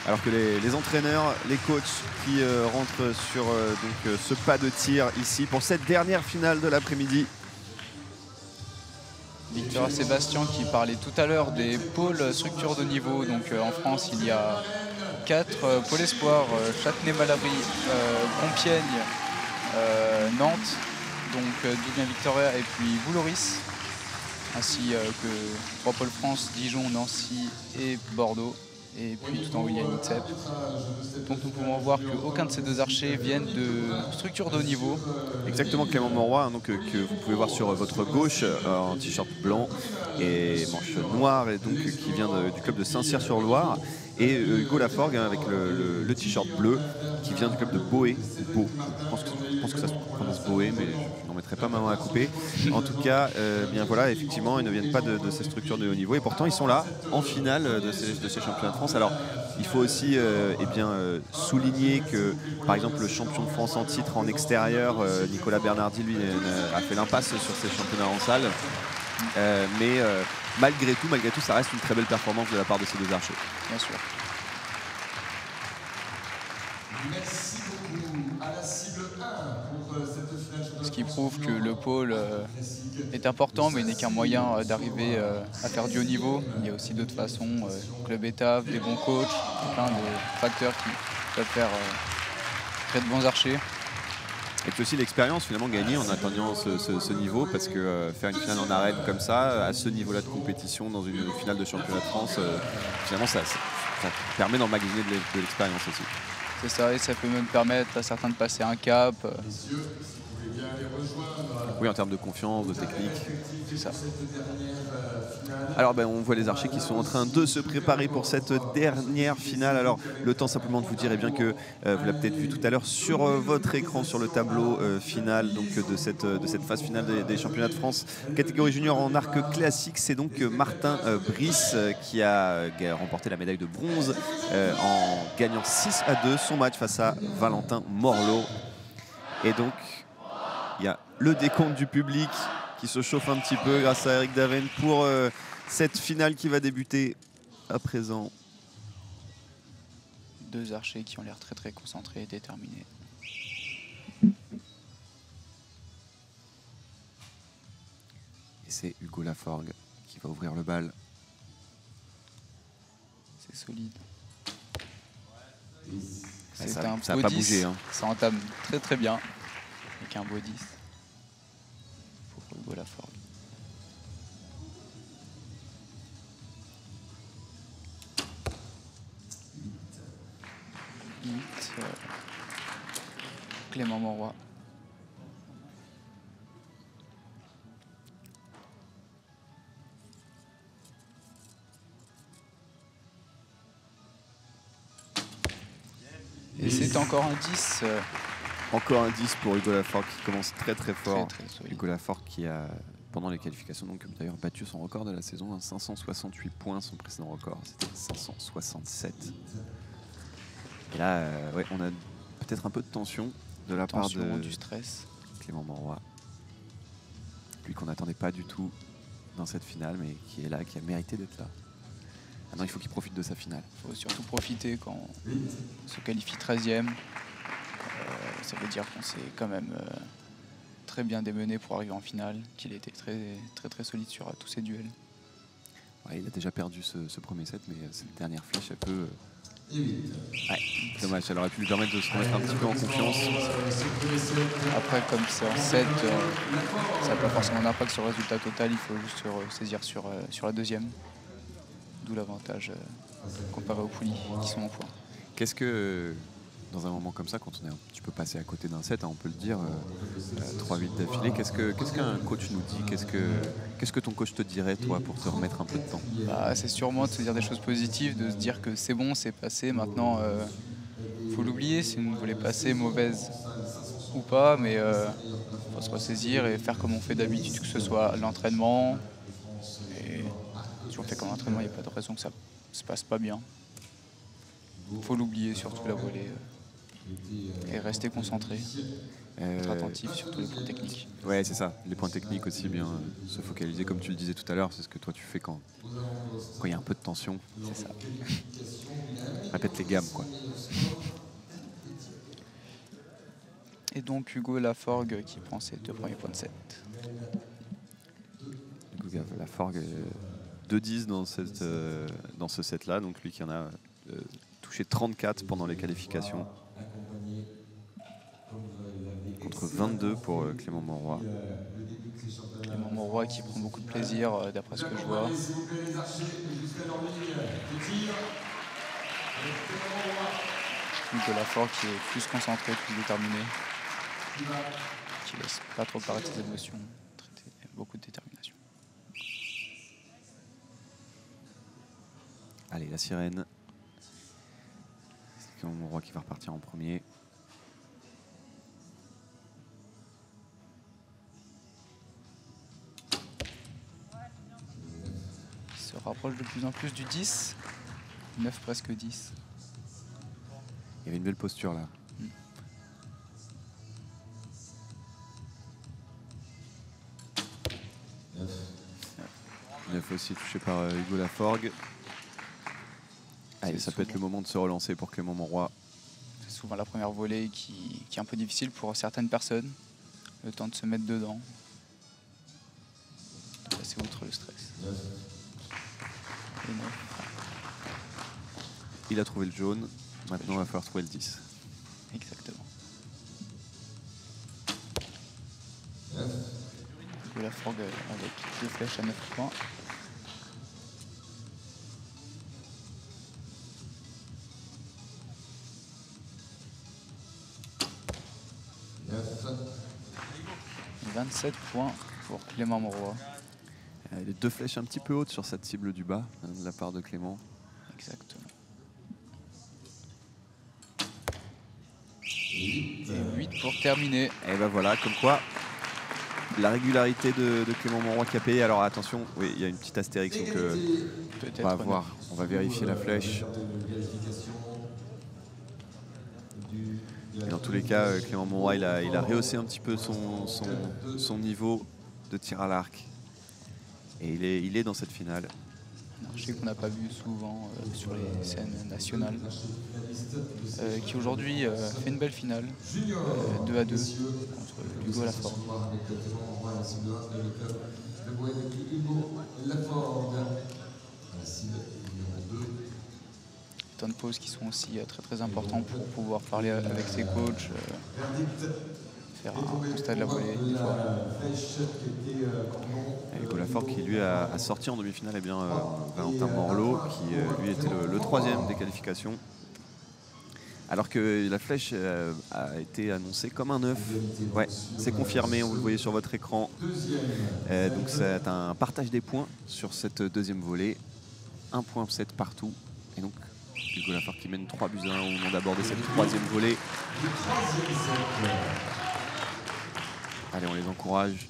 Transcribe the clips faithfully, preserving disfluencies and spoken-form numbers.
Alors que les, les entraîneurs, les coachs qui euh, rentrent sur euh, donc, euh, ce pas de tir ici pour cette dernière finale de l'après-midi. Victor Sébastien qui parlait tout à l'heure des pôles structure de niveau. Donc euh, en France, il y a quatre euh, pôles espoirs, euh, Châtenay-Malabry, euh, Compiègne, euh, Nantes, donc euh, d'où vient Victoria, et puis Vouloris, ainsi euh, que trois pôles France, Dijon, Nancy et Bordeaux. Et puis tout en haut il y a Nitsep. Donc nous pouvons voir qu'aucun de ces deux archers viennent de structures de haut niveau. Exactement, Clément Mauroy, hein, donc, euh, que vous pouvez voir sur votre gauche euh, en t-shirt blanc et manche noire, et donc euh, qui vient de, du club de Saint-Cyr-sur-Loire. Et euh, Hugo Laforgue hein, avec le, le, le t-shirt bleu qui vient du club de Boé. Beau. Je pense que, je pense que ça se prononce Boé, mais je n'en mettrai pas ma main à couper. En tout cas, euh, bien voilà, effectivement, ils ne viennent pas de, de ces structures de haut niveau et pourtant ils sont là en finale de ces, de ces championnats de France. Alors, il faut aussi euh, eh bien, euh, souligner que, par exemple, le champion de France en titre en extérieur, euh, Nicolas Bernardi, lui, euh, a fait l'impasse sur ces championnats en salle. Euh, mais euh, malgré tout, malgré tout, ça reste une très belle performance de la part de ces deux archers. Bien sûr. Merci beaucoup à la cible un pour cette finale. Ce qui prouve que le pôle euh, est important, mais n'est qu'un moyen euh, d'arriver euh, à faire du haut niveau. Il y a aussi d'autres façons, euh, club étape, des bons coachs, plein de facteurs qui peuvent faire euh, créer de bons archers. Et puis aussi l'expérience finalement gagnée en atteignant ce, ce, ce niveau, parce que euh, faire une finale en arène comme ça, à ce niveau-là de compétition, dans une finale de championnat de France, euh, finalement ça, ça, ça permet d'emmagasiner de l'expérience aussi. C'est ça, et ça peut même permettre à certains de passer un cap. Oui, en termes de confiance, de technique. C'est ça. Alors ben, on voit les archers qui sont en train de se préparer pour cette dernière finale. Alors le temps simplement de vous dire eh bien, que euh, vous l'avez peut-être vu tout à l'heure sur euh, votre écran, sur le tableau euh, final donc, de, cette, de cette phase finale des, des championnats de France. Catégorie junior en arc classique, c'est donc Martin euh, Brice euh, qui a euh, remporté la médaille de bronze euh, en gagnant six à deux son match face à Valentin Morlot. Et donc il y a le décompte du public qui se chauffe un petit peu grâce à Eric Daven pour euh, cette finale qui va débuter à présent. Deux archers qui ont l'air très très concentrés et déterminés. Et c'est Hugo Laforgue qui va ouvrir le bal. C'est solide. Ouais, C'est ça un n'a beau pas dix. bougé. Hein. Ça entame très très bien avec un beau dix pour Hugo Laforgue. huit, euh, Clément Mauroy. Et c'est encore un dix. Euh, Encore un dix pour Hugo Laforgue qui commence très très fort. Très, très solide. Hugo Laforgue qui a, pendant les qualifications, donc d'ailleurs battu son record de la saison, hein, cinq cent soixante-huit points, son précédent record, c'était cinq cent soixante-sept. Et là, euh, ouais, on a peut-être un peu de tension de la Tension, part de du stress. Clément Mauroy. Lui qu'on n'attendait pas du tout dans cette finale, mais qui est là, qui a mérité d'être là. Maintenant, il faut qu'il profite de sa finale. Il faut surtout profiter quand on se qualifie treizième. Euh, ça veut dire qu'on s'est quand même euh, très bien démené pour arriver en finale, qu'il était très très très solide sur euh, tous ses duels. Ouais, il a déjà perdu ce, ce premier set, mais euh, cette dernière flèche, elle peut... Euh... Ouais, dommage, elle aurait pu lui permettre de se remettre un petit peu en confiance. Après, comme c'est en sept, euh, ça n'a pas forcément d'impact sur le résultat total, il faut juste se ressaisir sur, euh, sur la deuxième. D'où l'avantage euh, comparé aux poulies qui sont en point. Qu'est-ce que, dans un moment comme ça, quand on est un petit peu passé à côté d'un set, hein, on peut le dire, euh, trois huit d'affilée, qu'est-ce que qu'est-ce qu'un coach nous dit, qu'est-ce que, qu'est-ce que ton coach te dirait, toi, pour te remettre un peu de temps? Bah, c'est sûrement de se dire des choses positives, de se dire que c'est bon, c'est passé, maintenant il euh, faut l'oublier, si vous voulez passer, mauvaise ou pas, mais il euh, faut se ressaisir et faire comme on fait d'habitude, que ce soit à l'entraînement. Et si on fait comme entraînement, il n'y a pas de raison que ça ne se passe pas bien. Il faut l'oublier, surtout la volée, euh, et rester concentré, euh, être attentif, surtout les points techniques. Ouais, c'est ça, les points techniques aussi, bien euh, se focaliser, comme tu le disais tout à l'heure, c'est ce que toi tu fais quand quand il y a un peu de tension. C'est ça. Répète les gammes, quoi. Et donc Hugo Laforgue qui prend ses deux premiers points de set. Hugo Laforgue, euh, deux dix dans, cette, euh, dans ce set-là, donc lui qui en a euh, touché trente-quatre pendant les qualifications. Contre vingt-deux pour euh, Clément Monroy. Clément Monroy qui prend beaucoup de plaisir euh, d'après ce que je vois. Hugo Laforgue qui est plus concentré, plus déterminé. Qui laisse pas trop paraître ses émotions. Beaucoup de détermination. Allez, la sirène. C'est Clément Monroy qui va repartir en premier. Il se rapproche de plus en plus du dix. neuf presque dix. Il y avait une belle posture là. Mm. neuf aussi touché par euh, Hugo Laforgue. Allez, ça peut être le moment de se relancer pour Clément Monroy. C'est souvent la première volée qui, qui est un peu difficile pour certaines personnes. Le temps de se mettre dedans. De passer outre le stress. Et neuf. Il a trouvé le jaune. Maintenant, il va falloir trouver le dix. Exactement. Hugo Laforgue avec deux flèches à neuf points. vingt-sept points pour Clément Monroy. Les deux flèches un petit peu hautes sur cette cible du bas, hein, de la part de Clément. Exactement. Et huit pour terminer. Et ben voilà, comme quoi, la régularité de, de Clément Monroy qui a payé. Alors attention, oui, il y a une petite astérix, donc euh, on va voir, on va vérifier la flèche. Et dans tous les cas, euh, Clément Monroy, il a, il a rehaussé un petit peu son, son, son niveau de tir à l'arc. Et il est, il est dans cette finale. Je sais qu'on n'a pas vu souvent euh, sur les scènes nationales. Euh, qui aujourd'hui euh, fait une belle finale. Euh, deux à deux contre Hugo Laforgue. Temps de pause qui sont aussi euh, très très importants pour pouvoir parler avec ses coachs. Euh, faire un constat de la volée des fois. Et Hugo Laforgue qui lui a, a sorti en demi-finale eh bien, euh, Valentin Morlot qui euh, lui était le, le troisième des qualifications. Alors que la flèche euh, a été annoncée comme un neuf. Ouais, c'est confirmé, vous le voyez sur votre écran. Euh, donc c'est un partage des points sur cette deuxième volée. un virgule sept partout. Et donc Hugo Laforgue qui mène trois buts à un au moment d'aborder cette troisième volée. Allez, on les encourage.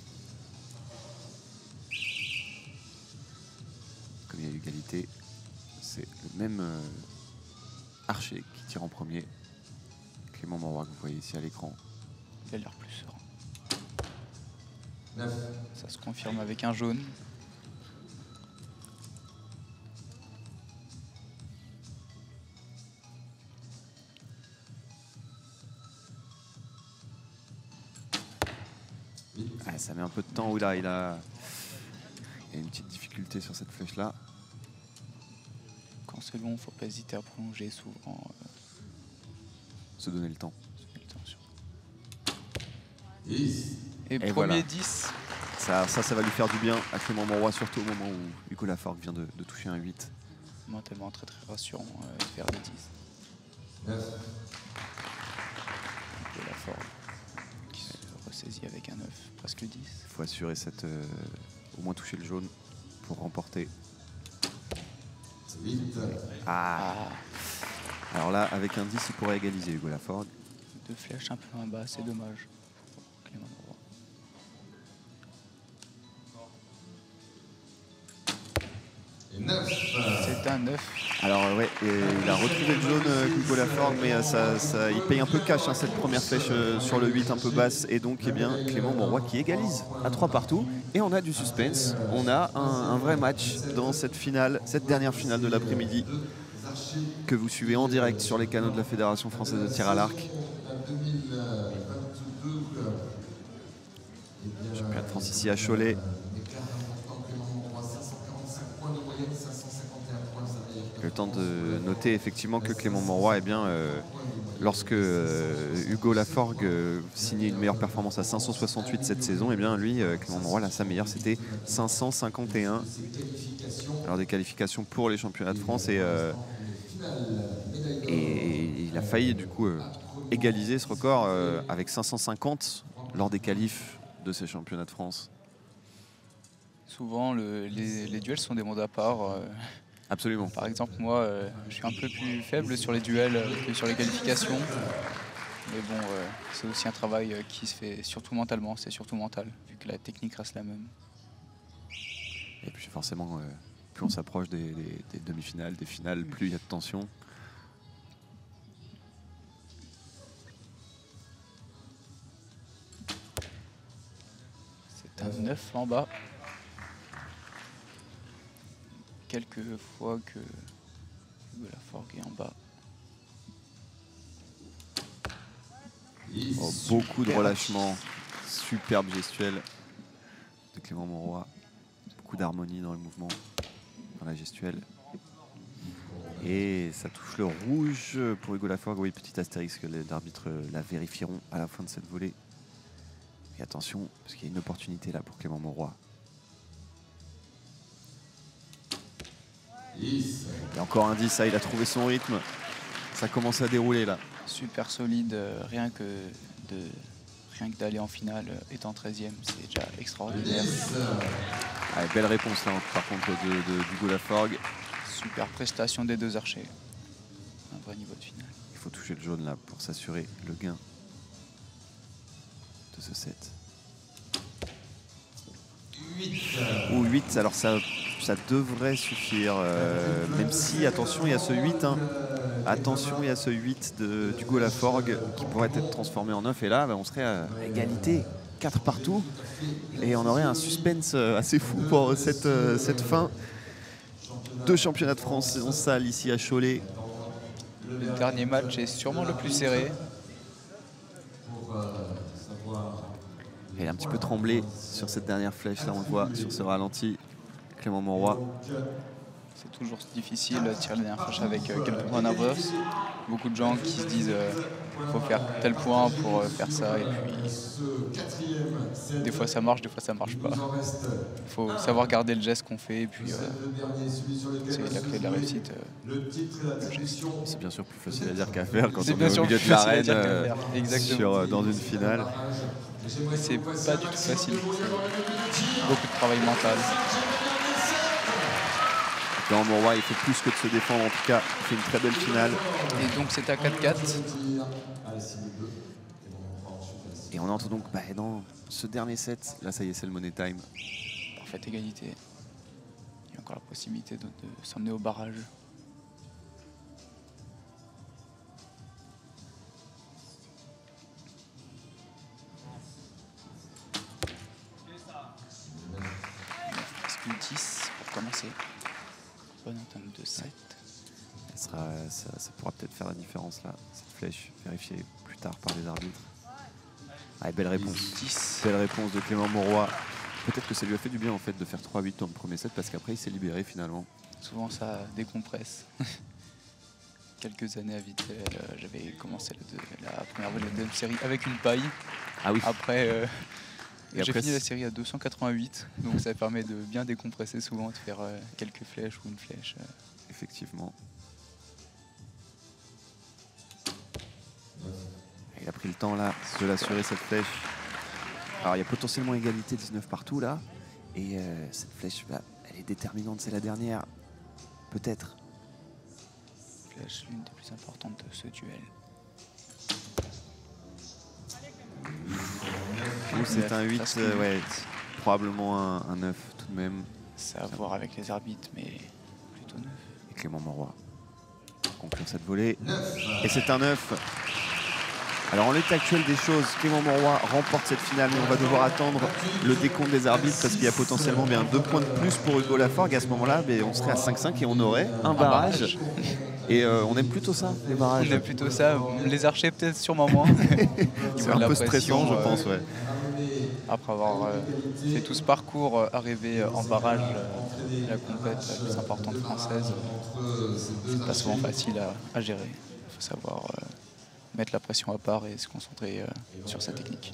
Comme il y a égalité, c'est le même euh, Archer qui tire en premier. Clément Monroy que vous voyez ici à l'écran. Il a l'air plus serein. Ça se confirme avec un jaune. Ah, ça met un peu de temps. Oula, il a... il a une petite difficulté sur cette flèche là. Quand c'est long, il ne faut pas hésiter à prolonger souvent. Euh... Se donner le temps. Se donner le temps sur... dix. Et, Et premier voilà. dix. Ça, ça, ça va lui faire du bien à Clément Monroy, surtout au moment où Hugo Laforgue vient de, de toucher un huit. Mentalement très très rassurant euh, de faire des dix. neuf. Hugo Laforgue qui se ressaisit avec un neuf, presque dix. Il faut assurer cette, euh, au moins toucher le jaune pour remporter. huit. Ah. Ah, Alors là, avec un dix, il pourrait égaliser Hugo Laforgue. deux flèches un peu en bas, c'est dommage pour Clément Monroy. Et neuf. C'est un neuf. Alors euh, ouais, et il a retrouvé le jaune euh, Hugo Laforgue, mais euh, ça, ça, il paye un peu cash hein, cette première flèche euh, sur le huit un peu basse. Et donc eh bien, Clément Monroy qui égalise à trois partout. Et on a du suspense, on a un, un vrai match dans cette finale, cette dernière finale de l'après-midi. que vous suivez en direct sur les canaux de la Fédération française de tir à l'arc. Championnat de France ici à Cholet. Le temps de noter effectivement que Clément Mauroy, eh bien, euh, lorsque euh, Hugo Laforgue euh, signait une meilleure performance à cinq cent soixante-huit cette saison, eh bien lui, euh, Clément Mauroy, là, sa meilleure, c'était cinq cent cinquante et un. Alors des qualifications pour les championnats de France et, euh, et il a failli du coup euh, égaliser ce record euh, avec cinq cent cinquante lors des qualifs de ces championnats de France. Souvent, le, les, les duels sont des mondes à part. Euh, Absolument. Par exemple, moi, euh, je suis un peu plus faible sur les duels que sur les qualifications. Mais bon, euh, c'est aussi un travail qui se fait surtout mentalement, c'est surtout mental, vu que la technique reste la même. Et puis forcément, euh, plus on s'approche des, des, des demi-finales, des finales, plus il y a de tension. C'est un neuf en bas. Quelques fois que Hugo Laforgue est en bas. Oh, beaucoup de relâchement, superbe gestuelle de Clément Mauroy. Beaucoup d'harmonie dans le mouvement, dans la gestuelle. Et ça touche le rouge pour Hugo Laforgue. Oui, petit astérisque, les arbitres la vérifieront à la fin de cette volée. Et attention, parce qu'il y a une opportunité là pour Clément Mauroy. Et encore un dix, ça, il a trouvé son rythme. Ça commence à dérouler là. Super solide, euh, rien que de rien que d'aller en finale euh, étant treizième, c'est déjà extraordinaire. Ah, belle réponse là, par contre, de, de, d'Hugo Laforgue. Super prestation des deux archers. Un vrai niveau de finale. Il faut toucher le jaune là pour s'assurer le gain de ce set. Ou huit, alors ça, ça devrait suffire, euh, même si, attention, il y a ce huit, hein. Attention, il y a ce huit de d'Hugo Laforgue qui pourrait être transformé en neuf, et là, bah, on serait à égalité, quatre partout, et on aurait un suspense assez fou pour cette, cette fin de championnat de France saison salle ici à Cholet. Le dernier match est sûrement le plus serré. Il est un petit peu tremblé sur cette dernière flèche, là on le voit sur ce ralenti, Clément Mauroy. C'est toujours difficile de tirer la dernière flèche avec euh, quelques points d'avance. Beaucoup de gens qui se disent euh, faut faire tel point pour euh, faire ça, et puis des fois ça marche, des fois ça marche pas. Il faut savoir garder le geste qu'on fait, et puis euh, c'est la clé de la réussite. Euh, c'est bien sûr plus facile à dire qu'à faire quand on bien est au milieu de l'arène euh, sur euh, dans une finale. C'est pas du tout facile. Beaucoup de travail mental. Clément Mauroy, il fait plus que de se défendre, en tout cas, il fait une très belle finale. Et donc c'est à quatre quatre. Et on entre donc bah, dans ce dernier set. Là, ça y est, c'est le Money Time. Parfaite égalité. Il y a encore la possibilité de, de s'emmener au barrage. dix pour commencer. Bonne entame de sept. Ça, sera, ça, ça pourra peut-être faire la différence là, cette flèche vérifiée plus tard par les arbitres. Ah, belle réponse. dix. Belle réponse de Clément Mauroy. Peut-être que ça lui a fait du bien en fait de faire trois huit dans le premier set parce qu'après il s'est libéré finalement. Souvent ça décompresse. Quelques années à vite, euh, j'avais commencé la, deux, la première volée de la deuxième série avec une paille. Ah oui. Après. Euh, Et j'ai après, fini la série à deux cent quatre-vingt-huit, donc ça permet de bien décompresser souvent, de faire euh, quelques flèches ou une flèche. Euh. Effectivement. Il a pris le temps là de l'assurer cette flèche. Alors il y a potentiellement égalité dix-neuf partout là. Et euh, cette flèche, bah, elle est déterminante, c'est la dernière. Peut-être. Flèche, l'une des plus importantes de ce duel. C'est un huit, euh, ouais, probablement un, un neuf tout de même. C'est à voir avec les arbitres, mais plutôt neuf. Et Clément Mauroy conclut cette volée. Et c'est un neuf. Alors en l'état actuel des choses, Clément Mauroy remporte cette finale, mais on va devoir attendre le décompte des arbitres parce qu'il y a potentiellement bien deux points de plus pour Hugo Laforgue. À ce moment-là, on serait à cinq cinq et on aurait un barrage. barrage. Et euh, on aime plutôt ça, les barrages. On aime plutôt ça. Les archers peut-être sûrement moins. C'est un peu stressant, je pense. Ouais. Après avoir euh, fait tout ce parcours, euh, arriver en barrage, euh, la compète la plus importante française, euh, c'est pas souvent facile à, à gérer. Il faut savoir euh, mettre la pression à part et se concentrer euh, sur sa technique.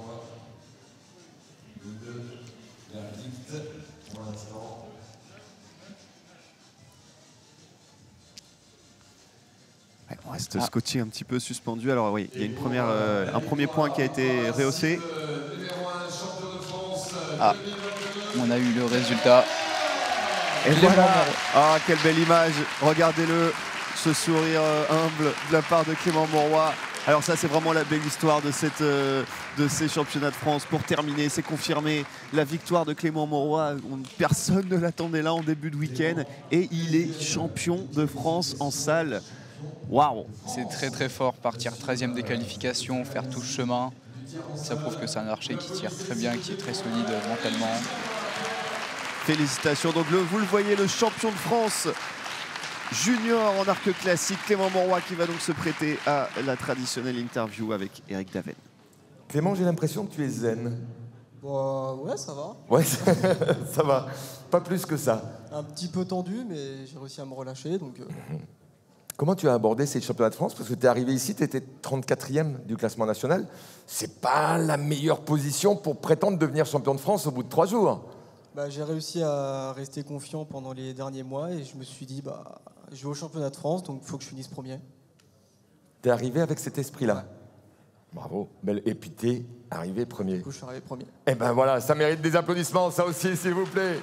Ouais, on reste ah. scotché un petit peu suspendu. Alors oui, il y a une première, euh, un premier point qui a été rehaussé. Ah, on a eu le résultat. Et voilà. Ah, quelle belle image. Regardez-le, ce sourire humble de la part de Clément Mauroy. Alors ça, c'est vraiment la belle histoire de, cette, euh, de ces championnats de France. Pour terminer, c'est confirmé la victoire de Clément Mauroy. On, personne ne l'attendait là en début de week-end. Et il est champion de France en salle. Waouh! C'est très très fort, partir treizième des qualifications, faire tout ce chemin. Ça prouve que c'est un archer qui tire très bien, qui est très solide mentalement. Félicitations. Donc le, vous le voyez, le champion de France junior en arc classique, Clément Mauroy, qui va donc se prêter à la traditionnelle interview avec Eric Daven. Clément, j'ai l'impression que tu es zen. Bah, ouais, ça va. Ouais, ça va. Pas plus que ça. Un petit peu tendu, mais j'ai réussi à me relâcher. Donc, euh... Comment tu as abordé ces championnats de France? Parce que tu es arrivé ici, tu étais trente-quatrième du classement national. C'est pas la meilleure position pour prétendre devenir champion de France au bout de trois jours. Bah, j'ai réussi à rester confiant pendant les derniers mois et je me suis dit, bah, je vais au championnat de France, donc il faut que je finisse premier. Tu es arrivé avec cet esprit-là? Ouais. Bravo. Et puis tu es arrivé premier. Du coup, je suis arrivé premier. Eh ben voilà, ça mérite des applaudissements, ça aussi, s'il vous plaît.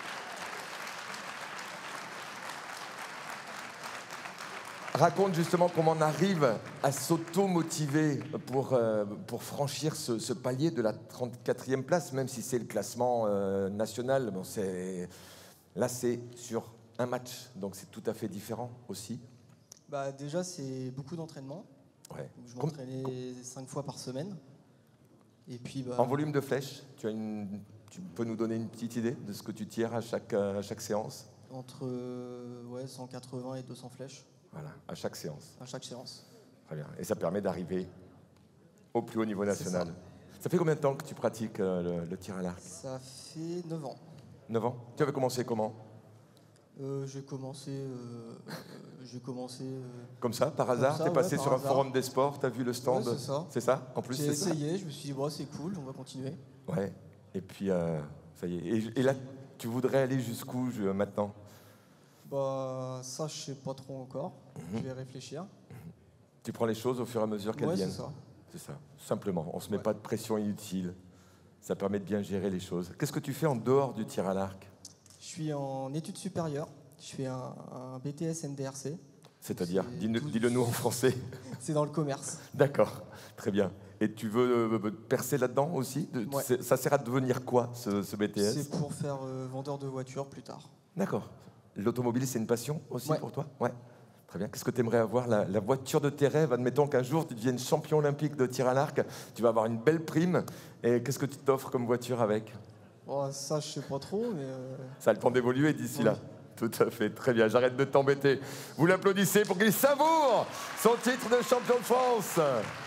Raconte justement comment on arrive à s'auto-motiver pour, euh, pour franchir ce, ce palier de la trente-quatrième place, même si c'est le classement euh, national. Bon, c'est... Là, c'est sur un match, donc c'est tout à fait différent aussi. Bah, déjà, c'est beaucoup d'entraînement. Ouais. Je m'entraînais cinq fois par semaine. Et puis, bah... En volume de flèche, tu, as une... tu peux nous donner une petite idée de ce que tu tires à chaque, à chaque séance? Entre euh, ouais, cent quatre-vingts et deux cents flèches. Voilà, à chaque séance. À chaque séance. Très bien. Et ça permet d'arriver au plus haut niveau national. Ça. ça fait combien de temps que tu pratiques euh, le, le tir à l'arc? Ça fait neuf ans. neuf ans. Tu avais commencé comment? euh, J'ai commencé... Euh, j'ai commencé... Euh, Comme ça, par hasard? Tu es passé ouais, sur un hasard. forum des sports, tu as vu le stand? Ouais, c'est ça. C'est ça? En plus, j'ai c'est ça. essayé, je me suis dit, bon, c'est cool, on va continuer. Ouais. Et puis, euh, ça y est. Et, et là, tu voudrais aller jusqu'où je, maintenant? Bah, ça, je sais pas trop encore. Mm-hmm. Je vais réfléchir. Tu prends les choses au fur et à mesure qu'elles ouais, viennent. c'est ça. C'est ça. Simplement. On ne se met ouais. pas de pression inutile. Ça permet de bien gérer les choses. Qu'est-ce que tu fais en dehors du tir à l'arc? Je suis en études supérieures. Je fais un, un B T S N D R C. C'est-à-dire, dis-le tout... dis nous en français. C'est dans le commerce. D'accord. Très bien. Et tu veux euh, percer là-dedans aussi? de, ouais. Ça sert à devenir quoi, ce, ce B T S? C'est pour faire euh, vendeur de voitures plus tard. D'accord. L'automobile, c'est une passion aussi ouais. pour toi? Ouais. Très bien. Qu'est-ce que tu aimerais avoir? la, la voiture de tes rêves? Admettons qu'un jour, tu deviennes champion olympique de tir à l'arc. Tu vas avoir une belle prime. Et qu'est-ce que tu t'offres comme voiture avec? Oh, ça, je sais pas trop, mais... Euh... Ça a le temps d'évoluer d'ici oui. là. Tout à fait. Très bien. J'arrête de t'embêter. Vous l'applaudissez pour qu'il savoure son titre de champion de France.